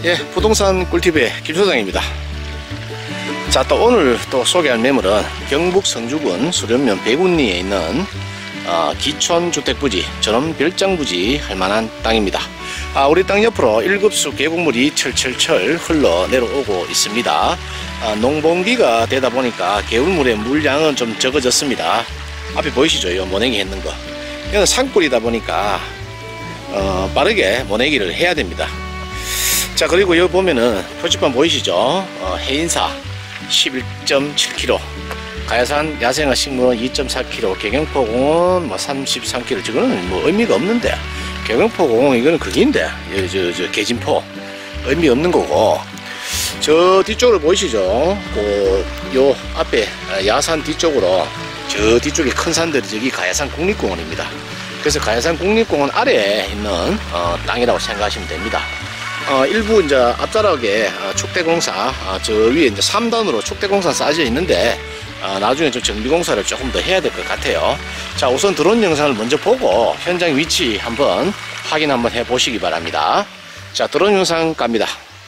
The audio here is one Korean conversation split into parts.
예, 부동산 꿀팁의 김 소장입니다. 자, 또 오늘 또 소개할 매물은 경북 성주군 수련면 백운리에 있는 기촌주택부지, 전원별장부지 할만한 땅입니다. 우리 땅 옆으로 1급수 계곡물이 철철철 흘러 내려오고 있습니다. 농번기가 되다 보니까 개울물의 물량은 좀 적어졌습니다. 앞에 보이시죠? 이 모내기 했는 거. 이건 산골이다 보니까 빠르게 모내기를 해야 됩니다. 자, 그리고 여기 보면은 표지판 보이시죠? 해인사 11.7km, 가야산 야생화 식물원 2.4km, 개경포공원 뭐 33km. 저거는 뭐 의미가 없는데, 개경포공원 이거는 그긴데, 저 계진포 의미 없는 거고, 저 뒤쪽으로 보이시죠? 요 앞에 야산 뒤쪽으로, 저 뒤쪽에 큰 산들이 저기 가야산 국립공원입니다. 그래서 가야산 국립공원 아래에 있는 땅이라고 생각하시면 됩니다. 일부 이제 앞자락에 축대공사, 저 위에 이제 3단으로 축대공사 쌓여져 있는데, 나중에 좀 정비공사를 조금 더 해야 될 것 같아요. 자, 우선 드론 영상을 먼저 보고 현장 위치 한번 확인 한번 해 보시기 바랍니다. 자, 드론 영상 갑니다.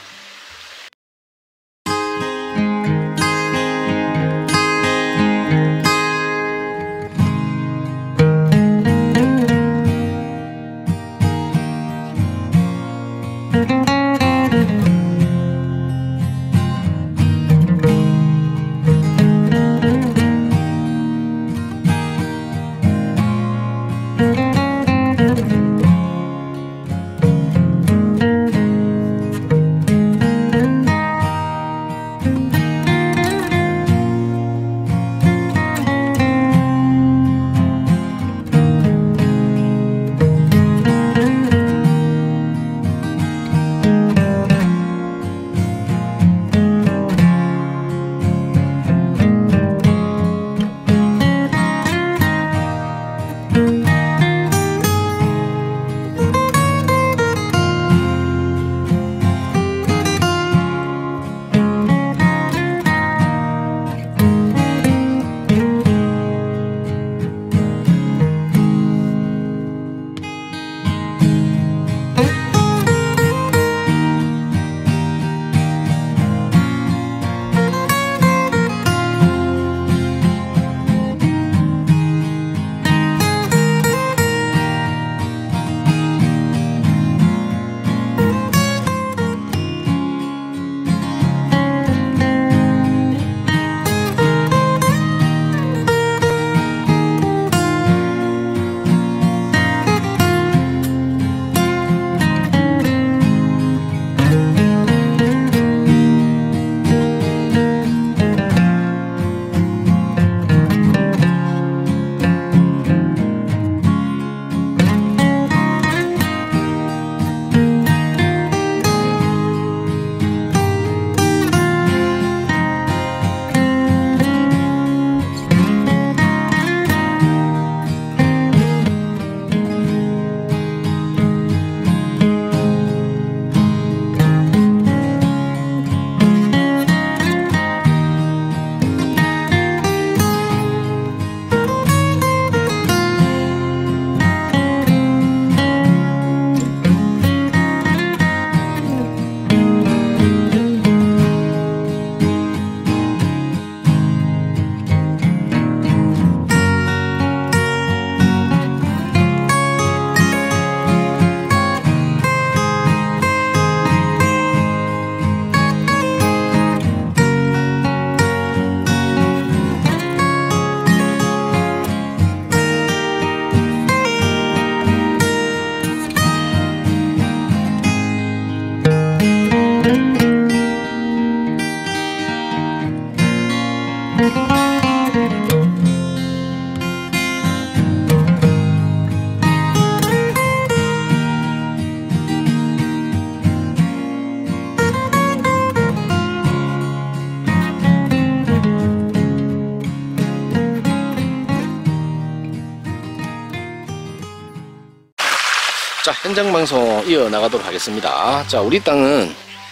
자, 현장 방송 이어나가도록 하겠습니다. 자, 우리 땅은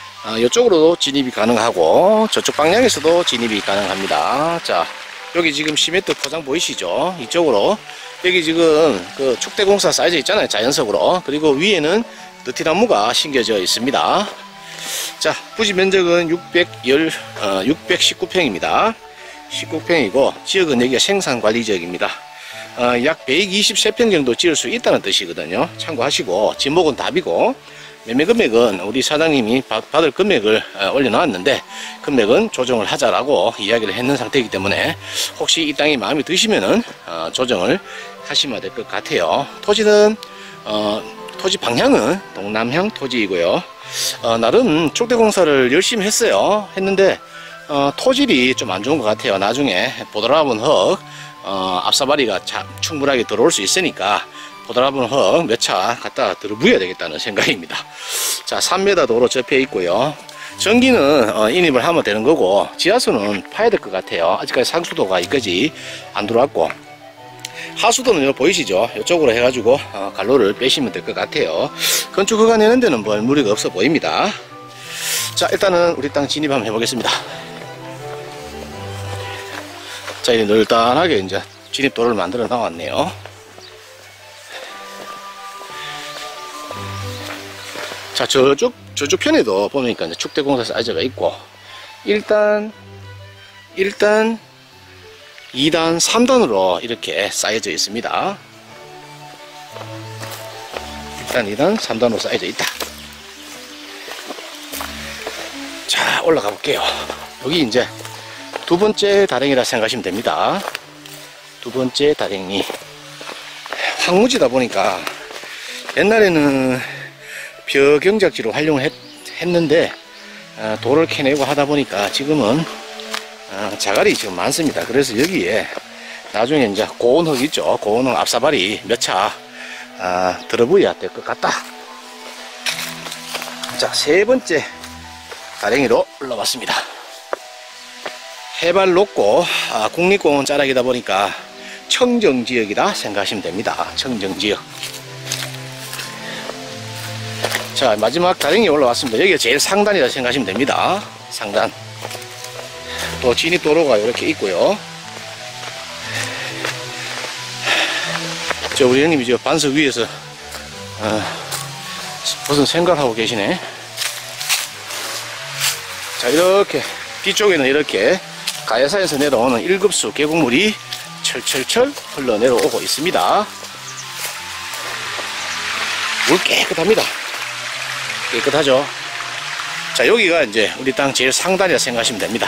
이쪽으로도 진입이 가능하고 저쪽 방향에서도 진입이 가능합니다. 자, 여기 지금 시멘트 포장 보이시죠? 이쪽으로 여기 지금 그 축대공사 쌓여져 있잖아요, 자연석으로. 그리고 위에는 느티나무가 심겨져 있습니다. 자, 부지 면적은 619평입니다. 19평이고 지역은 여기가 생산관리지역입니다. 약 123평 정도 지을 수 있다는 뜻이거든요. 참고하시고 지목은 답이고 매매 금액은 우리 사장님이 받을 금액을 올려놓았는데 금액은 조정을 하자라고 이야기를 했는 상태이기 때문에 혹시 이 땅이 마음에 드시면은 조정을 하시면 될 것 같아요. 토지는 토지 방향은 동남향 토지이고요. 나름 촉대공사를 열심히 했는데 토질이 좀 안 좋은 것 같아요. 나중에 보드라본 흙 앞사발이가 충분하게 들어올 수 있으니까 보드라본 흙 몇 차 갖다 들어부어야 되겠다는 생각입니다. 자, 3m 도로 접해 있고요. 전기는 인입을 하면 되는 거고 지하수는 파야 될 것 같아요. 아직까지 상수도가 여기까지 안 들어왔고 하수도는 여기 보이시죠? 이쪽으로 해가지고 갈로를 빼시면 될 것 같아요. 건축 허가 내는 데는 뭐 무리가 없어 보입니다. 자, 일단은 우리 땅 진입 한번 해보겠습니다. 자, 이제 널단하게 이제 진입도로를 만들어 나왔네요. 자, 저쪽 편에도 보니까 이제 축대공사 사이즈가 있고, 일단 2단, 3단으로 이렇게 쌓여져 있습니다. 일단 2단, 3단으로 쌓여져 있다. 자, 올라가 볼게요. 여기 이제 두 번째 다랭이라 생각하시면 됩니다. 두 번째 다랭이. 황무지다 보니까 옛날에는 벼경작지로 활용을 했는데 돌을 캐내고 하다 보니까 지금은 자갈이 지금 많습니다. 그래서 여기에 나중에 이제 고온흙 있죠. 고온흙 앞사발이 몇 차 들어부어야 될 것 같다. 자, 세 번째 다랭이로 올라왔습니다. 해발 높고 국립공원 자락이다 보니까 청정지역이다 생각하시면 됩니다. 청정지역. 자, 마지막 다랭이 올라왔습니다. 여기가 제일 상단이라 생각하시면 됩니다. 상단. 또 진입도로가 이렇게 있고요. 저 우리 형님이 저 반석 위에서 무슨 생각을 하고 계시네. 자, 이렇게 뒤쪽에는 이렇게 가야사에서 내려오는 1급수 계곡물이 철철철 흘러내려오고 있습니다. 물 깨끗합니다. 깨끗하죠. 자, 여기가 이제 우리 땅 제일 상단이라 생각하시면 됩니다.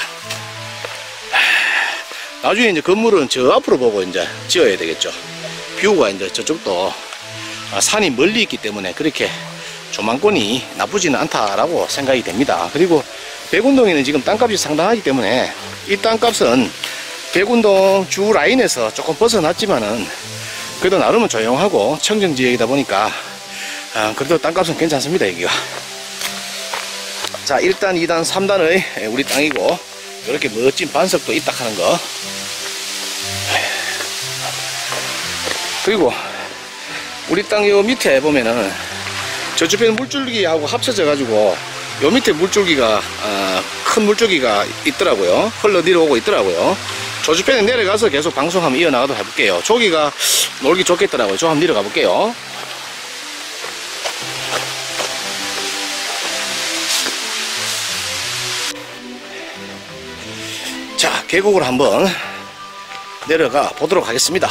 나중에 이제 건물은 저 앞으로 보고 이제 지어야 되겠죠. 뷰가 이제 저쪽도 산이 멀리 있기 때문에 그렇게 조망권이 나쁘지는 않다라고 생각이 됩니다. 그리고 백운동에는 지금 땅값이 상당하기 때문에 이 땅값은 백운동 주 라인에서 조금 벗어났지만은 그래도 나름은 조용하고 청정지역이다 보니까 그래도 땅값은 괜찮습니다. 여기가. 자, 1단, 2단, 3단의 우리 땅이고 이렇게 멋진 반석도 있다 하는 거. 그리고 우리 땅 요 밑에 보면은 저쪽에 물줄기하고 합쳐져 가지고 요 밑에 물줄기가 큰 물줄기가 있더라고요. 흘러 내려오고 있더라고요. 저주편에 내려가서 계속 방송 한번 이어나가도록 해볼게요. 저기가 놀기 좋겠더라고요. 저 한번 내려가 볼게요. 자, 계곡으로 한번 내려가 보도록 하겠습니다.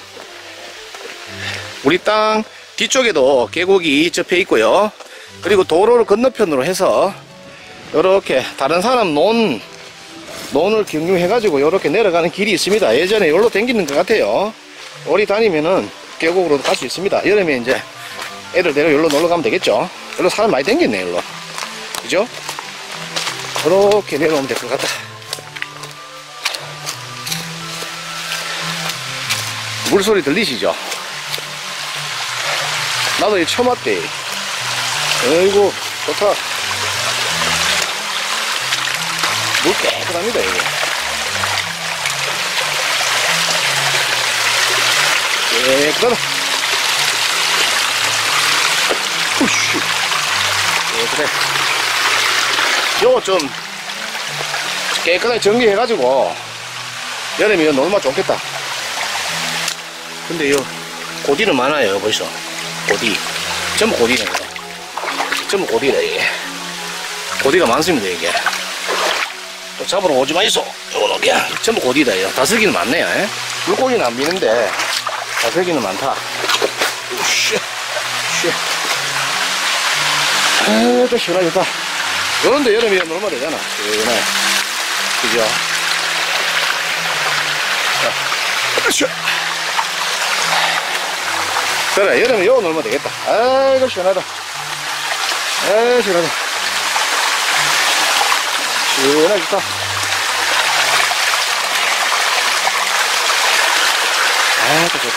우리 땅 뒤쪽에도 계곡이 접해 있고요. 그리고 도로를 건너편으로 해서 이렇게 다른 사람 논을 경유해 가지고 이렇게 내려가는 길이 있습니다. 예전에 여기로 댕기는 것 같아요. 오리 다니면은 계곡으로도 갈 수 있습니다. 여름에 이제 애들 데리고 여기로 놀러 가면 되겠죠. 여기로 사람 많이 댕겼네. 여기로, 그죠? 이렇게 내려오면 될 것 같다. 물소리 들리시죠? 나도 이 처음 왔대. 어이구, 좋다. 물 깨끗합니다, 이게. 깨끗하다. 후쉬. 깨끗해. 요거 좀 깨끗하게 정리해가지고 여름에 이거 놀면 좋겠다. 근데 요 고디는 많아요. 벌써 고디 전부 고디네. 전부 고디래. 이게 고디가 많습니다. 이게 또 잡으러 오지 마이소. 요거 그냥 전부 고디다. 이거 다슬기는 많네요. 물고기는 안 미는데 다슬기는 많다. 씨. 또 시원하겠다. 요런데 여름이면 얼마 되잖아. 시원해. 그죠? 자, 그래, 여름에 요건 얼마 되겠다. 아이고, 시원하다. 아이, 시원하다. 시원하겠다. 아이고, 좋다.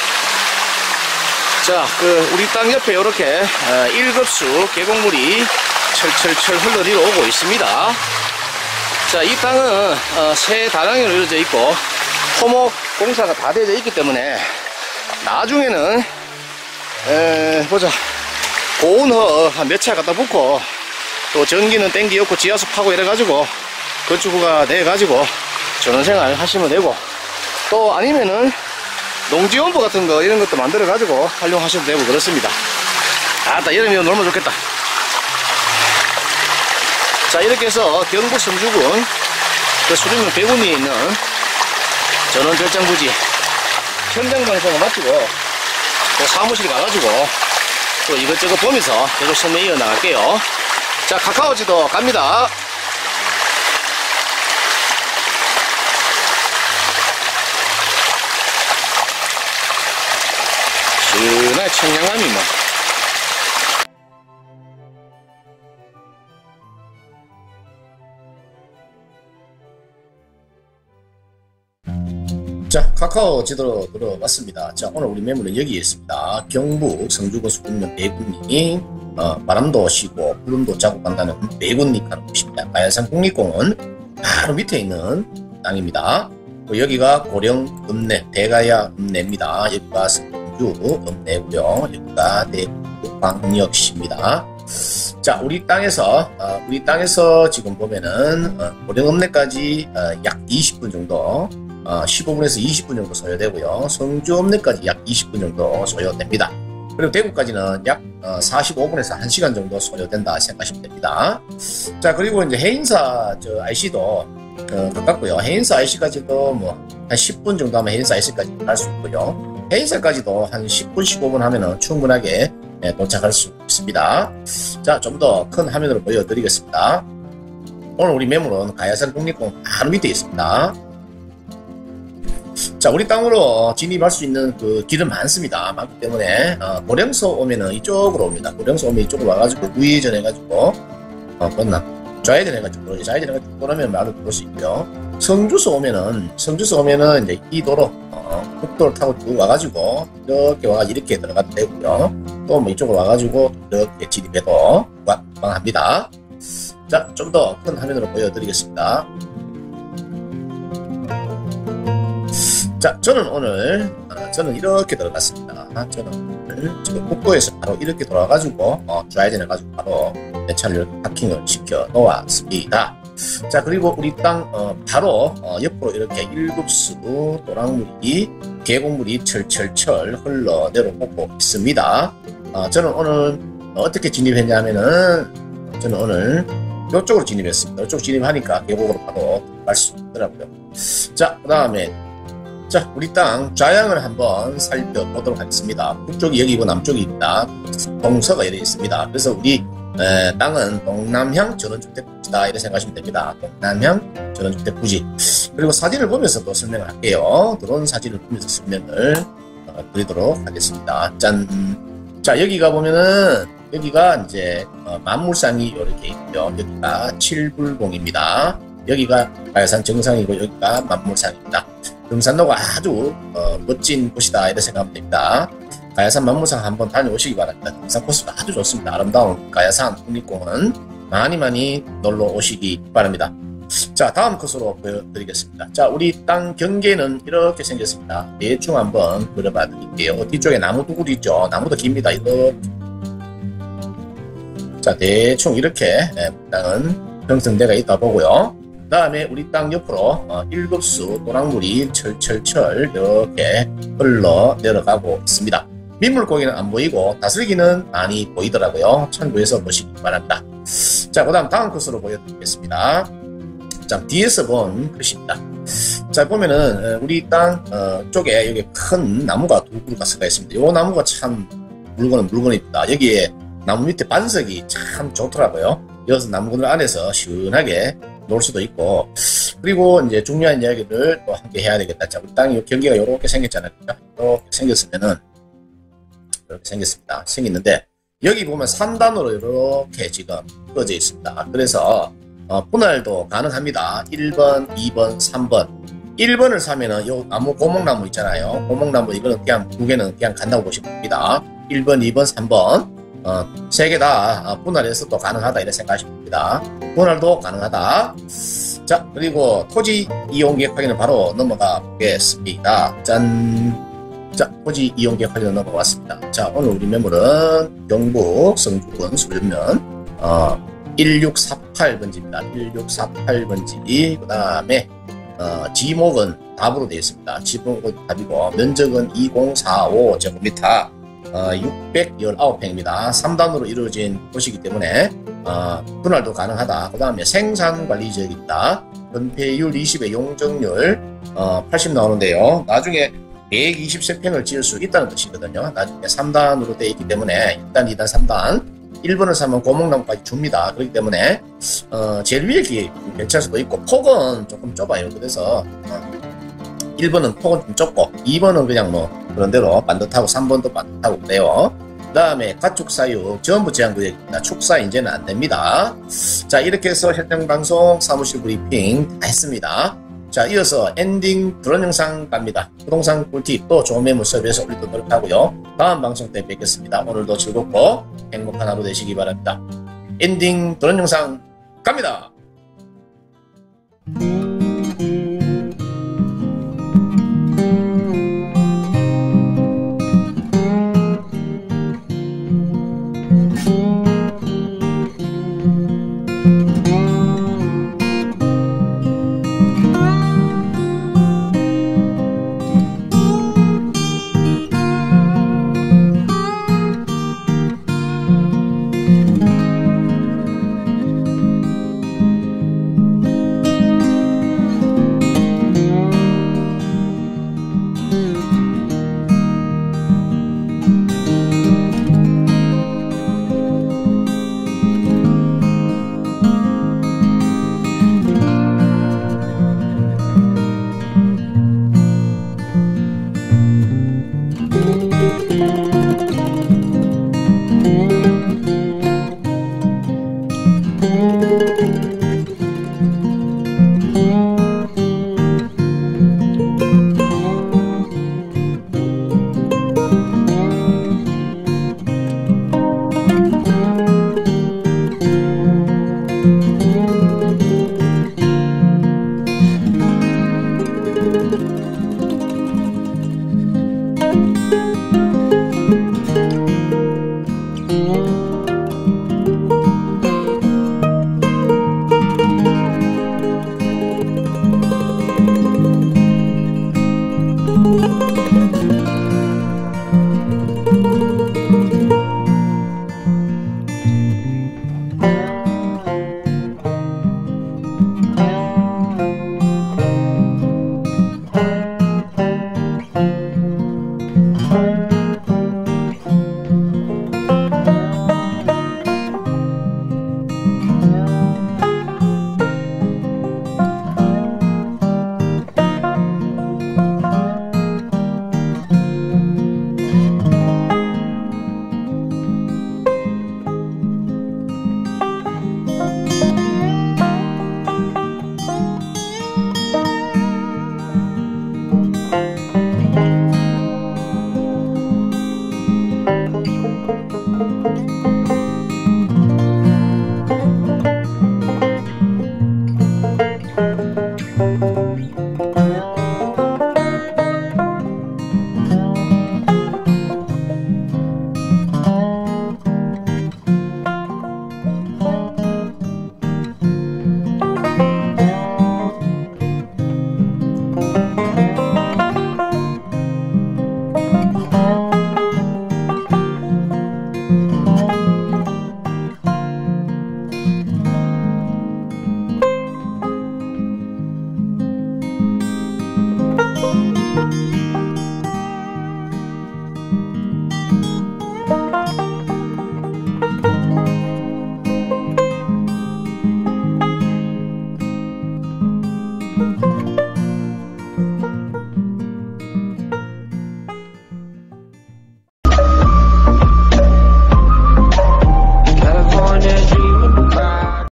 자, 우리 땅 옆에 요렇게 1급수 계곡물이 철철철 흘러 내려오고 있습니다. 자, 이 땅은 새 다랑이로 이루어져 있고 토목 공사가 다 되어 있기 때문에 나중에는 보자, 고온허 한 몇 차 갖다 붓고 또 전기는 땡기 없고 지하수 파고 이래가지고 건축구가 돼가지고 전원생활 하시면 되고, 또 아니면은 농지원부 같은 거 이런 것도 만들어 가지고 활용하셔도 되고 그렇습니다. 아따, 여름이면 너무 좋겠다. 자, 이렇게 해서 경북 성주군 수령면 백운리에 있는 전원 별장부지 현장 방송을 마치고 또 사무실 가가지고 또 이것저것 보면서 계속 설명 이어 나갈게요. 자, 카카오지도 갑니다. 시원하게 청량함이 뭐. 자, 카카오 지도로 들어봤습니다. 자, 오늘 우리 매물은 여기에 있습니다. 경북 성주군 수령면 백운리, 바람도 쉬고 구름도 짜고 간다는 백운리 가는 곳입니다. 가야산 국립공원 바로 밑에 있는 땅입니다. 여기가 고령 읍내, 대가야 읍내입니다. 여기가 성주 읍내고요. 여기가 대구 광역시입니다. 자, 우리 땅에서 지금 보면은 고령 읍내까지 약 20분 정도, 15분에서 20분 정도 소요되고요. 성주 읍내까지 약 20분 정도 소요됩니다. 그리고 대구까지는 약 45분에서 1시간 정도 소요된다 생각하시면 됩니다. 자, 그리고 이제 해인사 IC도 가깝고요. 해인사 IC까지도 뭐 한 10분 정도 하면 해인사 IC까지 갈 수 있고요. 해인사까지도 한 10분, 15분 하면은 충분하게 도착할 수 있습니다. 자, 좀 더 큰 화면으로 보여드리겠습니다. 오늘 우리 매물은 가야산 국립공원 바로 밑에 있습니다. 자, 우리 땅으로 진입할 수 있는 그 길은 많습니다. 많기 때문에 고령서 오면은 이쪽으로 옵니다. 고령서 오면 이쪽으로 와가지고 우회전 해가지고 건너 좌회전 해가지고 그러면 바로 들어올 수 있고요. 성주서 오면은 이제 이 도로 국도를 타고 쭉 와가지고 이렇게 들어가도 되고요. 또 뭐 이쪽으로 와가지고 이렇게 진입해도 무방합니다. 자, 좀 더 큰 화면으로 보여드리겠습니다. 자, 저는 이렇게 들어갔습니다. 저는 오늘 지금 국도에서 바로 이렇게 돌아가지고 좌회전 해가지고 바로 내 차를 파킹을 시켜 놓았습니다. 자, 그리고 우리 땅 바로 옆으로 이렇게 1급수 도랑물이 계곡물이 철철철 흘러 내려오고 있습니다. 저는 오늘 어떻게 진입했냐면은 저는 오늘 이쪽으로 진입했습니다. 이쪽 진입하니까 계곡으로 바로 갈 수 있더라고요. 자, 그 다음에 우리 땅 좌향을 한번 살펴보도록 하겠습니다. 북쪽이 여기고 남쪽입니다. 동서가 이렇게 있습니다. 그래서 우리 땅은 동남향 전원주택부지다 이렇게 생각하시면 됩니다. 동남향 전원주택부지. 그리고 사진을 보면서 또 설명을 할게요. 드론 사진을 보면서 설명을 드리도록 하겠습니다. 짠. 자, 여기가 보면은 여기가 이제 만물상이 이렇게 있고요. 여기가 칠불봉입니다. 여기가 가야산 정상이고 여기가 만물상입니다. 등산로가 아주 멋진 곳이다 이렇게 생각하면 됩니다. 가야산 만물상 한번 다녀오시기 바랍니다. 등산 코스가 아주 좋습니다. 아름다운 가야산 국립공원 많이 놀러 오시기 바랍니다. 자, 다음 컷으로 보여드리겠습니다. 자, 우리 땅 경계는 이렇게 생겼습니다. 대충 한번 그려봐 드릴게요. 뒤쪽에 나무 두구리 있죠. 나무도 깁니다. 이거. 자, 대충 이렇게 땅은 형성되어 있다 보고요. 그 다음에 우리 땅 옆으로 1급수 도랑물이 철철철 이렇게 흘러 내려가고 있습니다. 민물고기는 안 보이고 다슬기는 많이 보이더라고요. 참고해서 보시기 바랍니다. 자, 그 다음 코스로 보여드리겠습니다. 자, 뒤에서 본 글씨입니다. 자, 보면은 우리 땅 쪽에 여기 큰 나무가 두 그루가 서가 있습니다. 이 나무가 참 물건입니다. 여기에 나무 밑에 반석이 참 좋더라고요. 여기서 나무그늘 안에서 시원하게 놀 수도 있고, 그리고 이제 중요한 이야기를 또 함께 해야 되겠다. 자, 우리 땅이 경기가 이렇게 생겼잖아요. 이렇게 생겼으면은 이렇게 생겼습니다. 생겼는데 여기 보면 3단으로 이렇게 지금 꺼져 있습니다. 그래서 분할도 가능합니다. 1번, 2번, 3번. 1번을 사면은 요 나무 고목나무 있잖아요. 고목나무 이거는 그냥 두 개는 그냥 간다고 보시면 됩니다. 1번, 2번, 3번. 세 개 다 분할해서 또 가능하다 이렇게 생각하시면 됩니다. 분할도 가능하다. 자, 그리고 토지 이용 계획 확인을 바로 넘어가 보겠습니다. 짠. 자, 토지 이용 계획 확인을 넘어갔습니다. 자, 오늘 우리 매물은 경북 성주군 수련면 1648번지입니다. 1648번지. 그 다음에 지목은 답으로 되어 있습니다. 지목은 답이고 면적은 2045제곱미터 619평입니다. 3단으로 이루어진 도시이기 때문에 분할도 가능하다. 그 다음에 생산관리지역입니다. 건폐율 20에 용적률 80 나오는데요. 나중에 123평을 지을 수 있다는 뜻이거든요. 나중에 3단으로 되어 있기 때문에 1단, 2단, 3단 1번을 사면 고목나무까지 줍니다. 그렇기 때문에 제일 위에 괜찮을 수도 있고 폭은 조금 좁아요. 그래서 1번은 폭은 좀 좁고 2번은 그냥 뭐 그런 대로 반듯하고 3번도 반듯하고 그래요. 그 다음에 가축 사육 전부 제한구역입니다. 축사 이제는 안 됩니다. 자, 이렇게 해서 현장방송 사무실 브리핑 다 했습니다. 자, 이어서 엔딩 드론 영상 갑니다. 부동산 꿀팁 또 좋은 매물 서비스 올리도록 노력하고요. 다음 방송 때 뵙겠습니다. 오늘도 즐겁고 행복한 하루 되시기 바랍니다. 엔딩 드론 영상 갑니다.